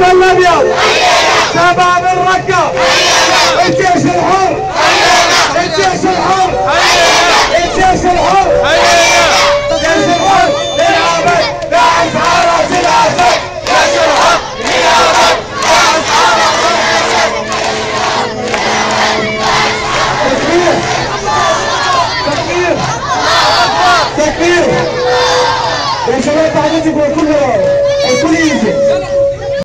الابيض، شباب الركه، الجيش الحر، الجيش الحر، الجيش الحر، الجيش الحر للابد باعث على الاسد، الجيش الحر للابد باعث على الاسد. تكبير تكبير تكبير يا شباب، بعد اذنكم الكل ينزل.